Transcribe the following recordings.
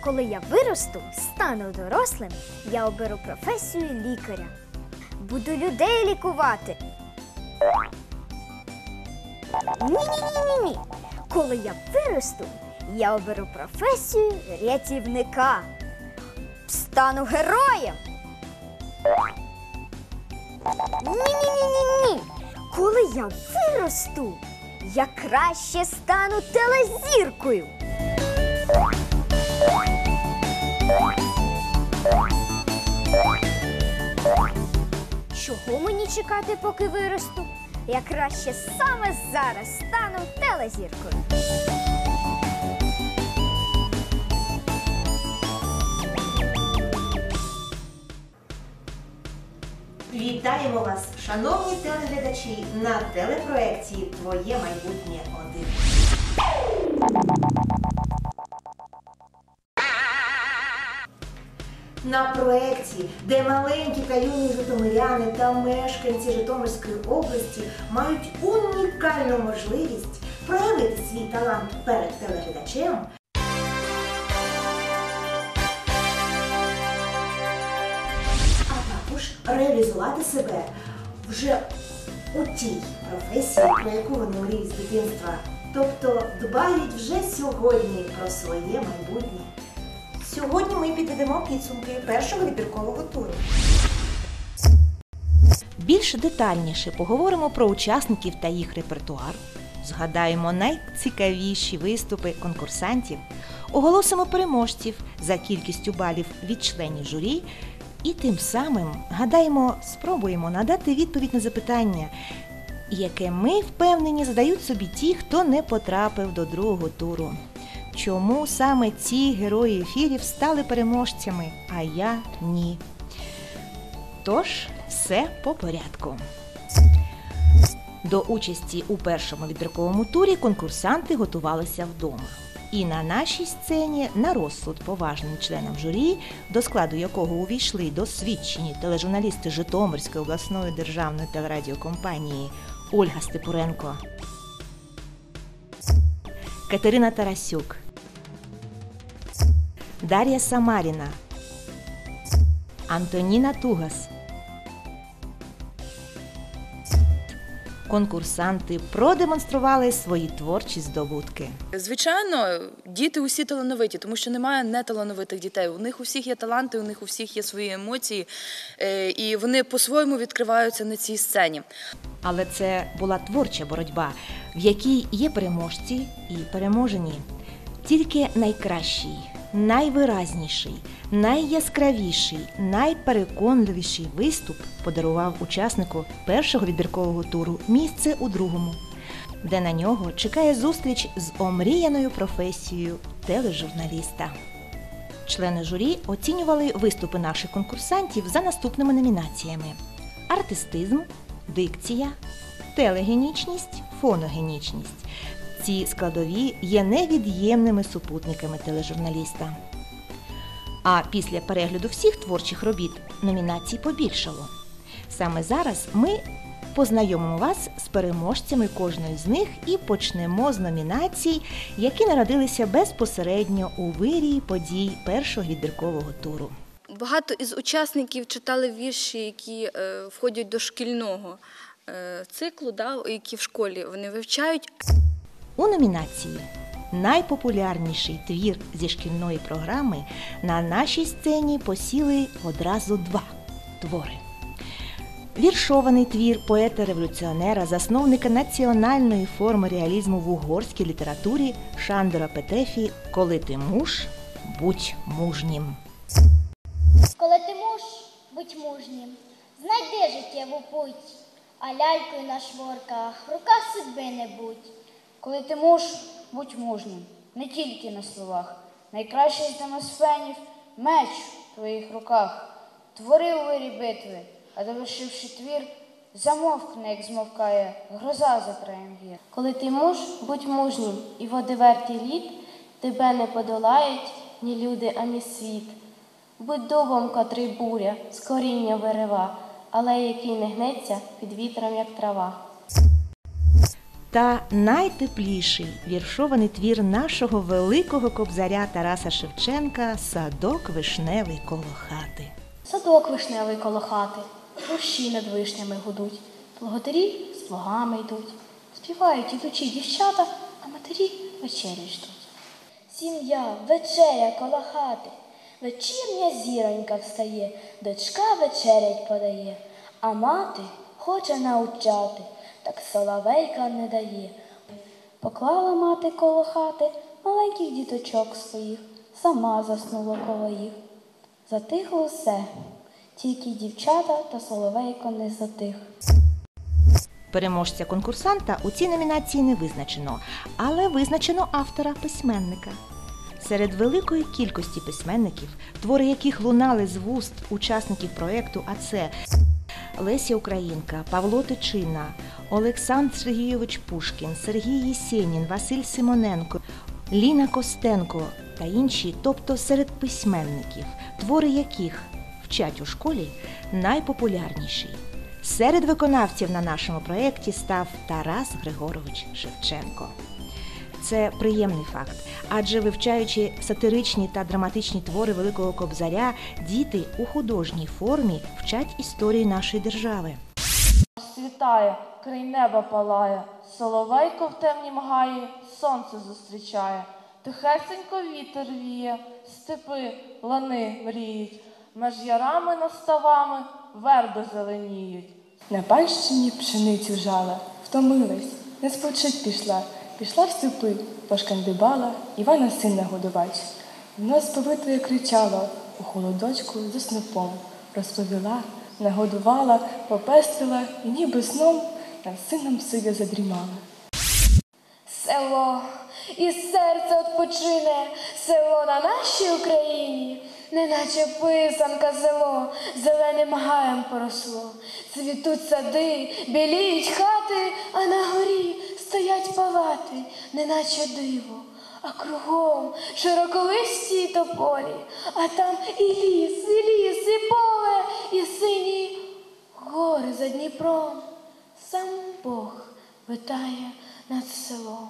Коли я виросту, стану дорослим, я оберу професію лікаря. Буду людей лікувати. Ні. Коли я виросту, я оберу професію рятівника. Стану героєм. Ні. Коли я виросту, я краще стану телезіркою. Чого мені чекати, поки виросту? Я краще саме зараз стану телезіркою. Вітаємо вас, шановні телеглядачі, на телепроекції «Твоє майбутнє 1». На проекції, де маленькі та юні житомиряни та мешканці Житомирської області мають унікальну можливість проявити свій талант перед телеглядачем, а також реалізувати себе вже у тій професії, про яку вони мріють з дитинства. Тобто дбають вже сьогодні про своє майбутнє. Сьогодні ми підведемо підсумки першого відбіркового туру. Більш детальніше поговоримо про учасників та їх репертуар, згадаємо найцікавіші виступи конкурсантів, оголосимо переможців за кількістю балів від членів журі і тим самим, гадаємо, спробуємо надати відповідь на запитання, яке ми впевнені задають собі ті, хто не потрапив до другого туру. Чому саме ці герої ефірів стали переможцями, а я – ні? Тож, все по порядку. До участі у першому відбірковому турі конкурсанти готувалися вдома. І на нашій сцені, на розсуд поважним членам журі, до складу якого увійшли досвідчені тележурналісти Житомирської обласної державної телерадіокомпанії Ольга Степуренко, Катерина Тарасюк, Дар'я Самаріна, Антоніна Тугас. Конкурсанти продемонстрували свої творчі здобутки. Звичайно, діти усі талановиті, тому що немає неталановитих дітей. У них у всіх є таланти, у них у всіх є свої емоції, і вони по-своєму відкриваються на цій сцені. Але це була творча боротьба, в якій є переможці і переможені. Тільки найкращий, найвиразніший, найяскравіший, найпереконливіший виступ подарував учаснику першого відбіркового туру місце у другому, де на нього чекає зустріч з омріяною професією тележурналіста. Члени журі оцінювали виступи наших конкурсантів за наступними номінаціями: артистизм, дикція, телегенічність, фоногенічність. Ці складові є невід'ємними супутниками тележурналіста. А після перегляду всіх творчих робіт номінацій побільшало. Саме зараз ми познайомимо вас з переможцями кожної з них і почнемо з номінацій, які народилися безпосередньо у вирії подій першого відбіркового туру. Багато із учасників читали вірші, які входять до шкільного циклу, які в школі вони вивчають. У номінації «Найпопулярніший твір зі шкільної програми» на нашій сцені посіли одразу два твори. Віршований твір поета-революціонера, засновника національної форми реалізму в угорській літературі Шандора Петефі «Коли ти муж, будь мужнім». Коли ти муж, будь мужнім, знайди життєву путь, а лялькою на шворках в руках судьби не будь. Коли ти муж, будь мужнім, не тільки на словах. Найкращий з демосфенів – меч в твоїх руках. Твори у вирі битви, а довершивши твір, замовкне, як змовкає гроза за краєм гір. Коли ти муж, будь мужнім, і води вертий лід, тебе не подолають ні люди, ані світ. Будь дубом, котрий буря, з коріння вирива, але який не гнеться під вітром, як трава. та найтепліший віршований твір нашого великого кобзаря Тараса Шевченка «Садок вишневий коло хати». Садок вишневий коло хати, рощі над вишнями гудуть, плуготарі з плугами йдуть, співають ідучі дівчата, а матері вечері ждуть. Сім'я, вечеря коло хати, вечірня зіронька встає, дочка вечерять подає, а мати хоче навчати, так соловейка не дає. Поклала мати коло хати маленьких діточок своїх, сама заснула коло їх. Затихло все, тільки дівчата та соловейко не затих. Переможця-конкурсанта у цій номінації не визначено, але визначено автора-письменника. Серед великої кількості письменників, твори яких лунали з вуст учасників проєкту, а це Леся Українка, Павло Тичина, Олександр Сергійович Пушкін, Сергій Єсенін, Василь Симоненко, Ліна Костенко та інші, тобто серед письменників, твори яких вчать у школі, найпопулярніший. Серед виконавців на нашому проєкті став Тарас Григорович Шевченко. Це приємний факт, адже вивчаючи сатиричні та драматичні твори Великого Кобзаря, діти у художній формі вчать історії нашої держави. Світає, край неба палає, соловейко в темнім гаї сонце зустрічає. Тихесенько вітер віє, степи, лани мріють, меж ярами над ставами верби зеленіють. На панщині пшеницю жала, втомилась, не спочить пішла, пішла в степи, пошкандибала, Івана сина годувач. В нос побитою кричала, у холодочку за снопом, розповіла, нагодувала, попестила і ніби сном над сином сиве задрімала. Село, і серце odpoczyне, село на нашій Україні, неначе писанка село, зеленим гаєм поросло. Цвітуть сади, біліють хати, а на горі стоять палати, неначе диво. А кругом широковисті тополі, а там і ліс, і поле, і сині гори за Дніпром. Сам Бог витає над селом.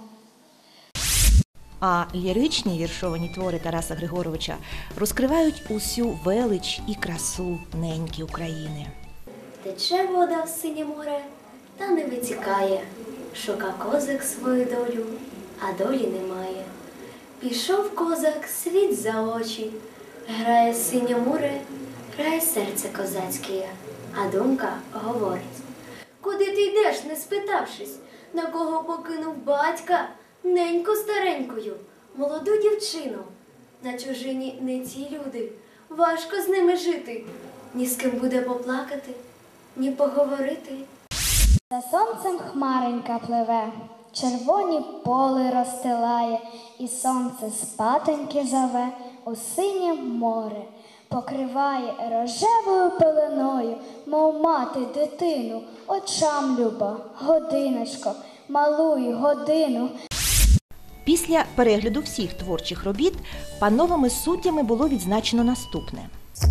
А ліричні віршовані твори Тараса Григоровича розкривають усю велич і красу неньки України. Тече вода в синє море, та не витікає. Шука козак свою долю, а долі немає. Пішов козак світ за очі, грає синє море, грає серце козацьке, а думка говорить. Куди ти йдеш, не спитавшись, на кого покинув батька, неньку старенькою, молоду дівчину? На чужині не ті люди, важко з ними жити, ні з ким буде поплакати, ні поговорити. За сонцем хмаренька пливе, червоні поли розстилає, і сонце спатоньки зове у синє море, покриває рожевою пеленою, мов мати дитину, очам люба, годиночко, малуй годину. Після перегляду всіх творчих робіт пановими суддями було відзначено наступне.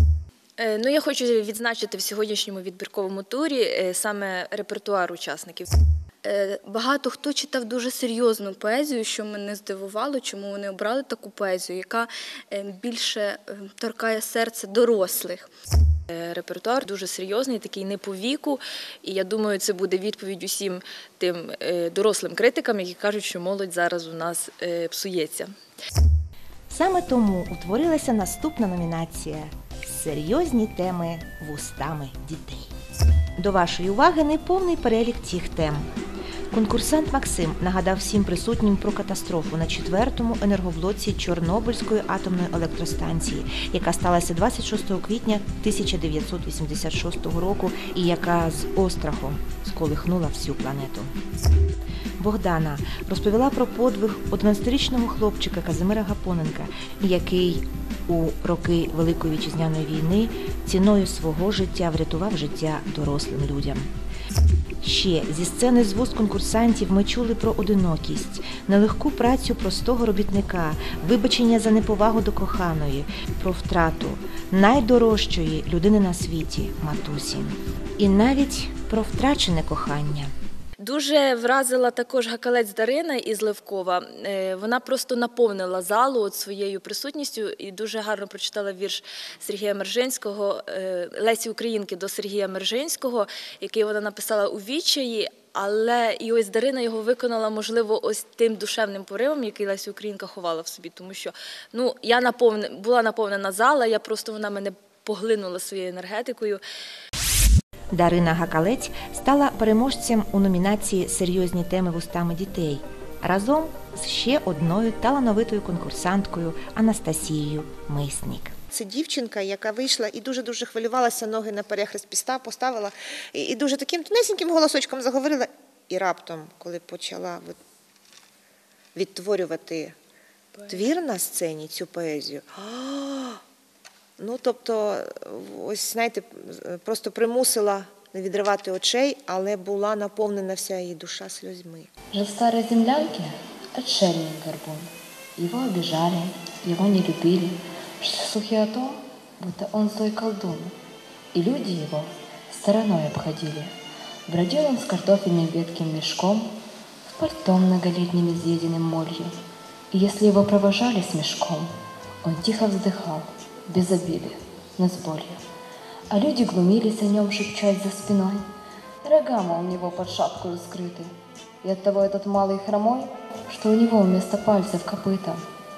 Я хочу відзначити в сьогоднішньому відбірковому турі саме репертуар учасників. Багато хто читав дуже серйозну поезію, що мене здивувало, чому вони обрали таку поезію, яка більше торкає серце дорослих. Репертуар дуже серйозний, такий не по віку, і я думаю, це буде відповідь усім тим дорослим критикам, які кажуть, що молодь зараз у нас псується. Саме тому утворилася наступна номінація «Серйозні теми вустами дітей». До вашої уваги неповний перелік цих тем. Конкурсант Максим нагадав всім присутнім про катастрофу на 4-му енергоблоці Чорнобильської атомної електростанції, яка сталася 26 квітня 1986 року і яка з острахом сколихнула всю планету. Богдана розповіла про подвиг 11-річного хлопчика Казимира Гапоненка, який у роки Великої Вітчизняної війни ціною свого життя врятував життя дорослим людям. Ще зі сцени з вуст конкурсантів ми чули про одинокість, нелегку працю простого робітника, вибачення за неповагу до коханої, про втрату найдорожчої людини на світі – матусі. І навіть про втрачене кохання. Дуже вразила також гакалець Дарина із Левкова. Вона просто наповнила залу от своєю присутністю і дуже гарно прочитала вірш Сергія Мержинського, Лесі Українки до Сергія Мержинського, який вона написала у відчаї. Але і ось Дарина його виконала, можливо, ось тим душевним поривом, який Леся Українка ховала в собі. Тому що була наповнена зала, вона мене поглинула своєю енергетикою. Дарина Гакалець стала переможцем у номінації «Серйозні теми вустами дітей» разом з ще одною талановитою конкурсанткою Анастасією Миснік. Це дівчинка, яка вийшла і дуже-дуже хвилювалася, ноги на перехрест поставила, і дуже таким тонесеньким голосочком заговорила. І раптом, коли почала відтворювати твір на сцені, цю поезію, тобто, ось, знаєте, просто примусила не відривати очей, але була наповнена вся її душа сльозьми. Жил в старой землянке отшельник Горбун. Его обижали, его не любили. Шли слухи о том, будто он злой колдун. И люди его стороной обходили. Бродил он с картофельным ветким мешком, с пальтом многолетним изъеденным молью. И если его провожали с мешком, он тихо вздыхал, без обиды, но с болью. А люди глумились о нем, шепчась за спиной. Рога, мол, у него под шапкой скрыты. И оттого этот малый хромой, что у него вместо пальцев копыта.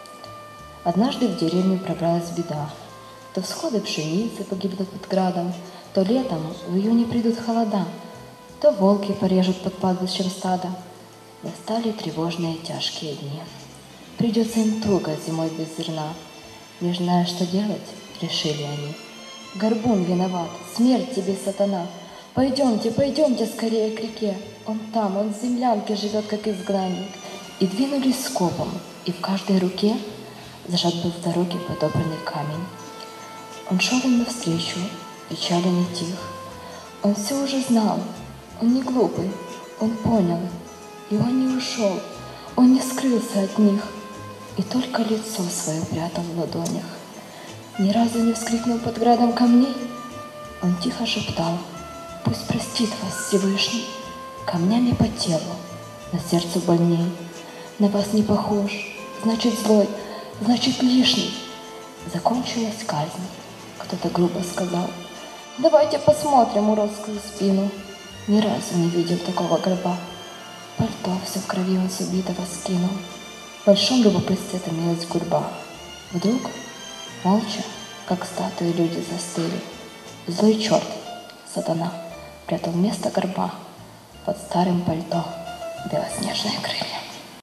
Однажды в деревню пробралась беда. То всходы пшеницы погибнут под градом, то летом в июне придут холода, то волки порежут под пастбищем стада. Настали тревожные тяжкие дни. Придется им туго зимой без зерна. Не зная, что делать, решили они. Горбун виноват, смерть тебе, сатана. Пойдемте, пойдемте скорее к реке. Он там, он в землянке живет, как изгнанник. И двинулись скопом, и в каждой руке зажат был в дороге подобранный камень. Он шел им навстречу, печали не тих. Он все уже знал, он не глупый, он понял, и он не ушел, он не скрылся от них, и только лицо свое прятал в ладонях. Ни разу не вскрикнул под градом камней, он тихо шептал: «Пусть простит вас Всевышний, камнями по телу, на сердцу больней. На вас не похож, значит злой, значит лишний». Закончилась казнь. Кто-то грубо сказал: «Давайте посмотрим уродскую спину». Ни разу не видел такого гроба. Пальто все в крови он с убитого скинул. В большом любопытстве томилась гурьба. Вдруг, молча, как статуи, люди застыли. Злой черт, сатана, прятал вместо горба под старым пальто белоснежные крылья.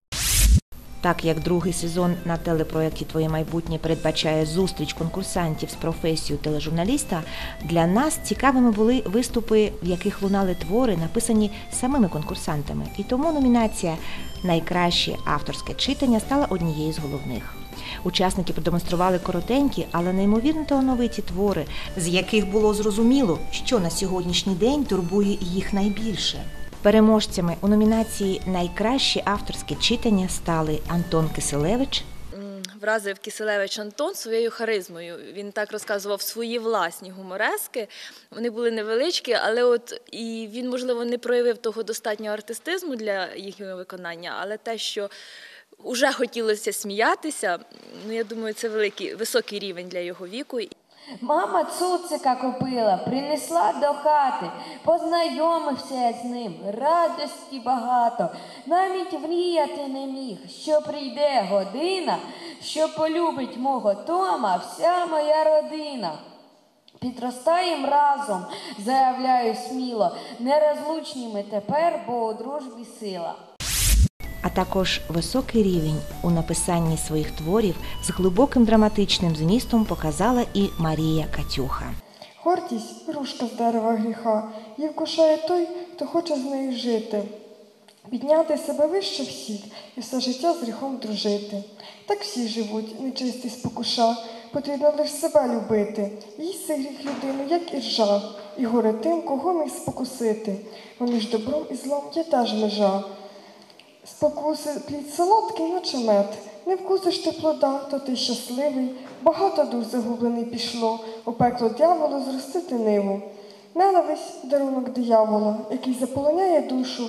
Так як другий сезон на телепроєкті «Твоє майбутнє» передбачає зустріч конкурсантів з професією тележурналіста, для нас цікавими були виступи, в яких лунали твори, написані самими конкурсантами. І тому номінація «Найкраще авторське читання» стала однією з головних. Учасники продемонстрували коротенькі, але неймовірно талановиті твори, з яких було зрозуміло, що на сьогоднішній день турбує їх найбільше. Переможцями у номінації «Найкраще авторське читання» стали Антон Киселевич. Вразив Киселевич Антон своєю харизмою. Він так розказував свої власні гуморески. Вони були невеличкі, але і він, можливо, не проявив того достатнього артистизму для їхнього виконання, але те, що вже хотілося сміятися, я думаю, це високий рівень для його віку. Мама цуцика купила, принесла до хати, познайомився я з ним, радості багато. Навіть мріяти не міг, що прийде година, що полюбить мого Тома вся моя родина. Підростаєм разом, заявляю сміло, нерозлучні ми тепер, бо у дружбі сила. А також високий рівень у написанні своїх творів з глибоким драматичним змістом показала і Марія Катюха. Гордість – грушка з дерева гріха, її вкушає той, хто хоче з нею жити. Підняти себе вище всіх і все життя з гріхом дружити. Так всі живуть, нечисті спокуша, потрібно лише себе любити. Їсть гріх людину, як і ржа, і горе тим, кого міг спокусити. Бо між добром і злом є теж межа. Спокуси плід солодкий, наче мед. Не вкусиш ти плода, то ти щасливий. Багато душ загублений пішло, у пекло дьяволу зростити ниву. Ненависть – дарунок диявола, який заполоняє душу,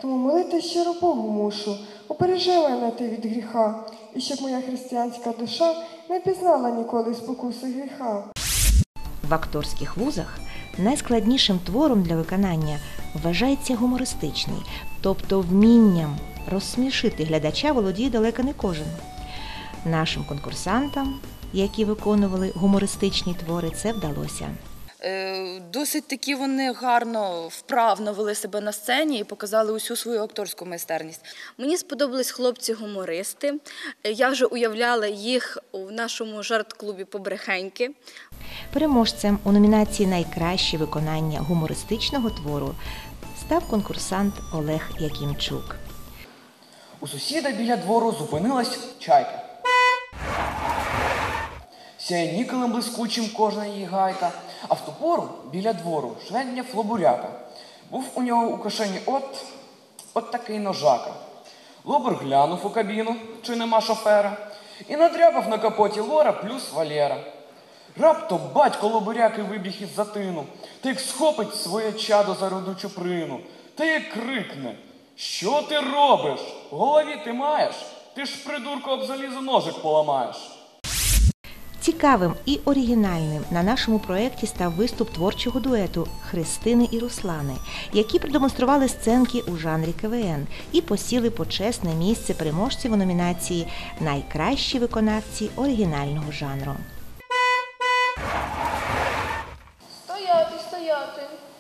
тому молити щиро Богу мушу. Убережи мене ти від гріха, і щоб моя християнська душа не пізнала ніколи спокуси гріха. В акторських вузах найскладнішим твором для виконання вважається гумористичний, тобто вмінням розсмішити глядача володіє далеко не кожен. Нашим конкурсантам, які виконували гумористичні твори, це вдалося. Досить таки вони гарно, вправно вели себе на сцені і показали усю свою акторську майстерність. Мені сподобались хлопці-гумористи. Я вже уявляла їх у нашому жарт-клубі «Побрехеньки». Переможцем у номінації «Найкраще виконання гумористичного твору» став конкурсант Олег Якимчук. У сусіда біля двору зупинилась чайка. Сяє нікелем блискучим кожна її гайка, а в ту пору біля двору швендня флобуряка. Був у нього у кишені от такий ножака. Лобер глянув у кабіну, чи нема шофера, і надряпав на капоті Лора плюс Валєра. Раптом батько лобуряки вибіг із затину, та як схопить своє чадо за руду чуприну, та як крикне: «Що ти робиш? В голові ти маєш? Ти ж, придурко, об залізо ножик поламаєш». Цікавим і оригінальним на нашому проєкті став виступ творчого дуету Христини і Руслани, які продемонстрували сценки у жанрі КВН і посіли почесне місце переможців у номінації «Найкращі виконавці оригінального жанру». Стояти, стояти.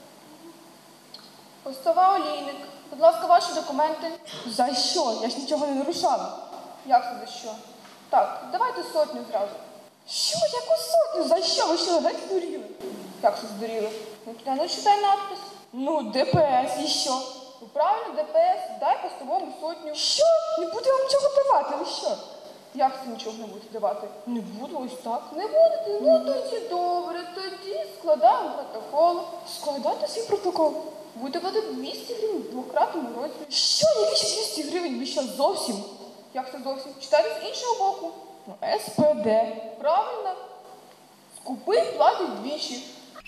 Постава Олійник. Будь ласка, ваші документи. За що? Я ж нічого не нарушала. Як це за що? Так, давайте 100 зразу. Що? Яку 100? За що? Ви що, геть здуріли? Як це здуріли? Ну, читай надпис. Ну, ДПС, і що? Ну, правильно, ДПС, дай постовому 100. Що? Не буду вам нічого давати, ви що? Як це нічого не будете давати? Не буду, ось так. Не будете? Ну, тоді добре, тоді складаємо протокол. Складайте свій протокол. Будете платити 200 гривень в двократному розмірі. Що? Які ж 200 гривень? Ви що, зовсім? Як це зовсім? Читайте з іншого боку. Ну, СПД. Правильно. Скупий платить двічі.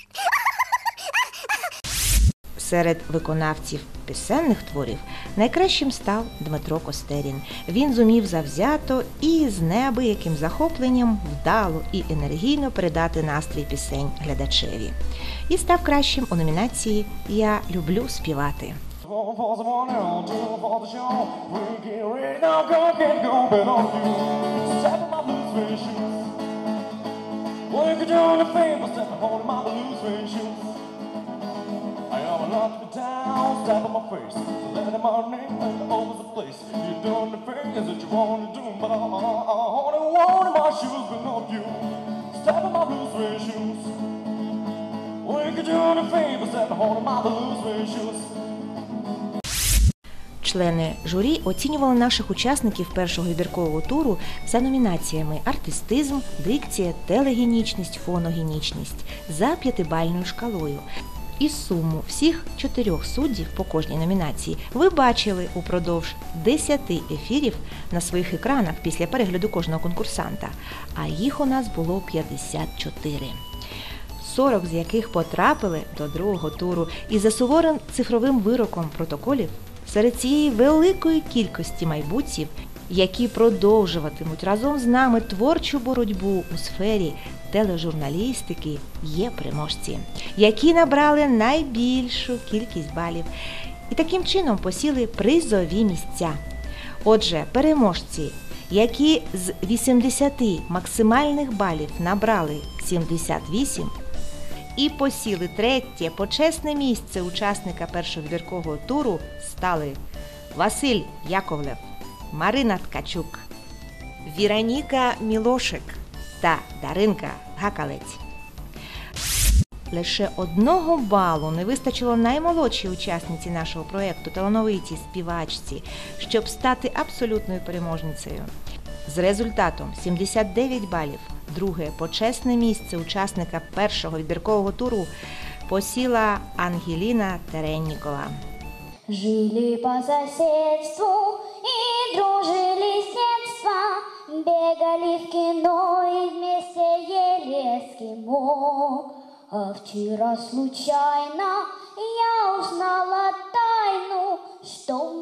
Серед виконавців пісенних творів найкращим став Дмитро Костерін. Він зумів завзято і з неабияким захопленням вдало і енергійно передати настрій пісень глядачеві. І став кращим у номінації «Я люблю співати». I am knocked me down, step on my face, let them all name over the place. You're doing the things that you want to do, but I only want my shoes, but not you. Step on my blue suede shoes. We could do the favor, step on my blue suede shoes. Члени журі оцінювали наших учасників першого відбіркового туру за номінаціями «Артистизм», «Дикція», «Телегенічність», «Фоногенічність» за 5-бальною шкалою. І суму всіх 4 суддів по кожній номінації ви бачили упродовж 10 ефірів на своїх екранах після перегляду кожного конкурсанта, а їх у нас було 54. 40 з яких потрапили до другого туру, і за суворим цифровим вироком протоколів серед цієї великої кількості майбутніх, які продовжуватимуть разом з нами творчу боротьбу у сфері тележурналістики, є переможці, які набрали найбільшу кількість балів і таким чином посіли призові місця. Отже, переможці, які з 80 максимальних балів набрали 78 і посіли третє почесне місце учасника першого відбіркового туру, стали Василь Яковлев, Марина Ткачук, Віроніка Мілошик та Даринка Гакалець. Лише 1 балу не вистачило наймолодшій учасниці нашого проєкту, талановитій співачці, щоб стати абсолютною переможницею. З результатом 79 балів друге почесне місце учасника першого відбіркового туру посіла Ангеліна Тереннікова. Жили по соседству и дружили с детства, бегали в кино и вместе ели эскимо. А вчера случайно я узнала тайну, что в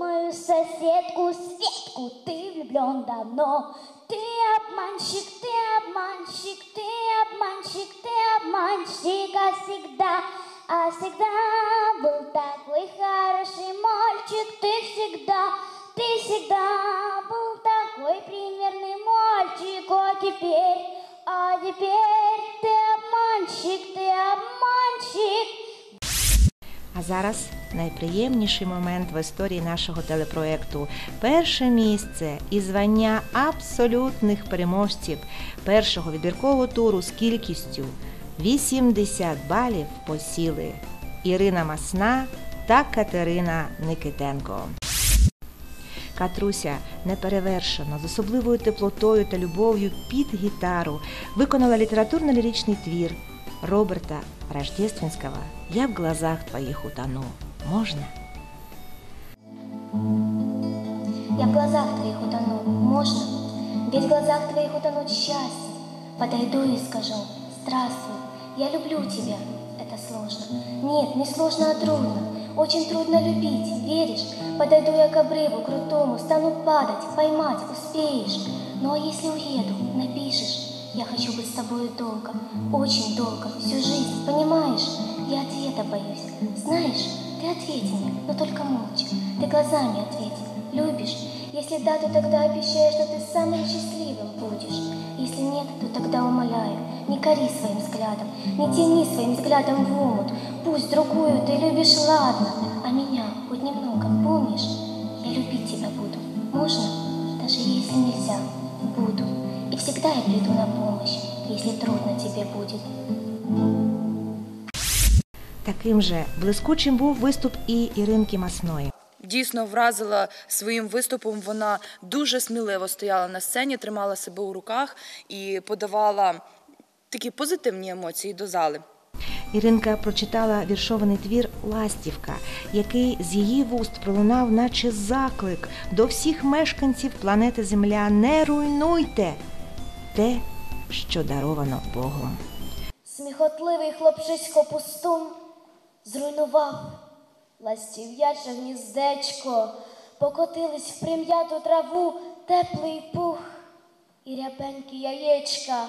соседку Светку, ты влюблен давно. Ты обманщик, ты обманщик, ты обманщик, ты обманщик, а всегда был такой хороший мальчик. Ты всегда был такой примерный мальчик, а теперь ты обманщик, ты обманщик. А зараз найприємніший момент в історії нашого телепроєкту. Перше місце і звання абсолютних переможців першого відбіркового туру з кількістю 80 балів посіли Ірина Масна та Катерина Никитенко. Катруся неперевершено, з особливою теплотою та любов'ю під гітару виконала літературно-ліричний твір Роберта Рождественского «Я в глазах твоих утону». Можно? Я в глазах твоих утону, можно? Ведь в глазах твоих утонуть счастье. Подойду и скажу: здравствуй, я люблю тебя. Это сложно. Нет, не сложно, а трудно. Очень трудно любить, веришь? Подойду я к обрыву крутому, стану падать, поймать успеешь. Ну а если уеду, напишешь: я хочу быть с тобой долго, очень долго, всю жизнь, понимаешь? Я ответа боюсь. Знаешь, ты ответь мне, но только молча. Ты глазами ответь. Любишь? Если да, то тогда обещаю, что ты самым счастливым будешь. Если нет, то тогда умоляю, не кори своим взглядом, не тяни своим взглядом в омут. Пусть другую ты любишь, ладно, а меня хоть немного помнишь? Я любить тебя буду. Можно? Даже если нельзя, буду. И всегда я приду на помощь, если трудно тебе будет. Таким же блискучим був виступ і Іринки Масної. Дійсно вразила своїм виступом, вона дуже сміливо стояла на сцені, тримала себе у руках і подавала такі позитивні емоції до зали. Іринка прочитала віршований твір «Ластівка», який з її вуст пролунав, наче заклик до всіх мешканців планети Земля: не руйнуйте те, що даровано Богом. Сміхотливий хлопчисько пустун зруйнував ластів'яче гніздечко, покотились в прим'яту траву теплий пух і рябенькі яєчка.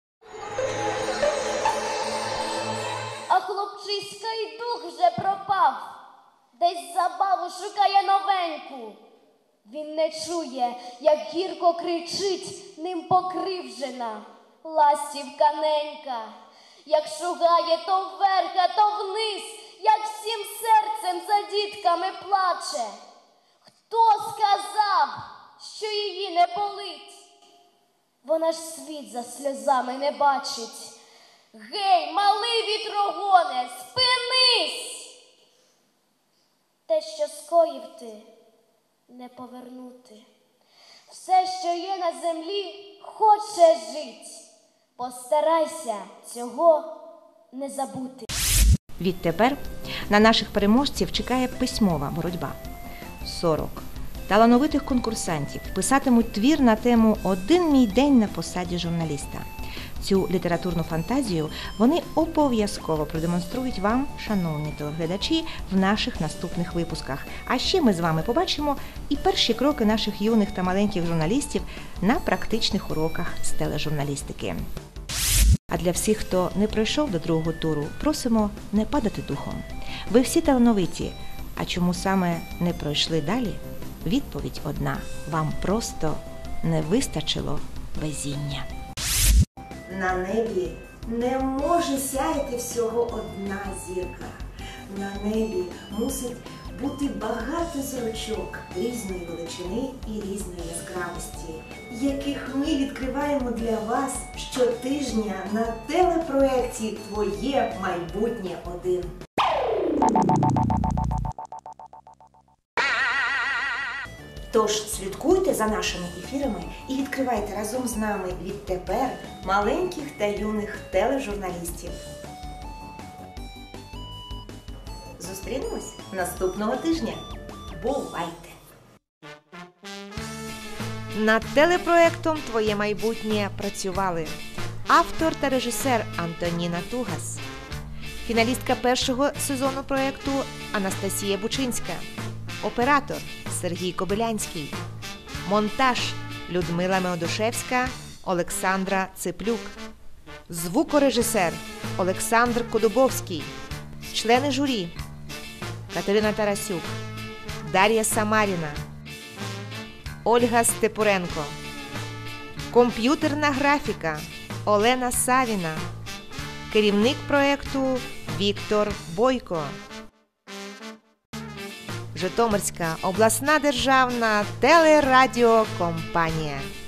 А хлопчиська й дух вже пропав, десь забаву шукає новеньку. Він не чує, як гірко кричить ним покривжена ластівка ненька, як шугає то вверх, а то вниз, як всім серцем за дітками плаче. Хто сказав, що її не болить? Вона ж світ за сльозами не бачить. Гей, малий вітрогоне, спинись! Те, що скоїв ти, не повернути. Все, що є на землі, хоче жить. Постарайся цього не забути. Відтепер на наших переможців чекає письмова боротьба. 40 талановитих конкурсантів писатимуть твір на тему «Один мій день на посаді журналіста». Цю літературну фантазію вони обов'язково продемонструють вам, шановні телеглядачі, в наших наступних випусках. А ще ми з вами побачимо і перші кроки наших юних та маленьких журналістів на практичних уроках з тележурналістики. А для всіх, хто не пройшов до другого туру, просимо не падати духом. Ви всі талановиті, а чому саме не пройшли далі? Відповідь одна – вам просто не вистачило везіння. На небі не може сяяти всього одна зірка. На небі мусить бути багато зірочок різної величини і різної яскравості, яких ми відкриваємо для вас щотижня на телепроекті «Твоє майбутнє 1». Тож слідкуйте за нашими ефірами і відкривайте разом з нами відтепер маленьких та юних тележурналістів. Зустрінемось наступного тижня. Бувайте! Над телепроектом «Твоє майбутнє» працювали автор та режисер Антоніна Тугас, фіналістка першого сезону проєкту Анастасія Бучинська, оператор Сергій Кобилянський. Монтаж Людмила Меодушевська, Олександра Циплюк. Звукорежисер Олександр Кодубовський. Члени журі Катерина Тарасюк, Дар'я Самаріна, Ольга Степуренко. Комп'ютерна графіка Олена Савіна. Керівник проєкту Віктор Бойко. Житомирська обласна державна телерадіокомпанія.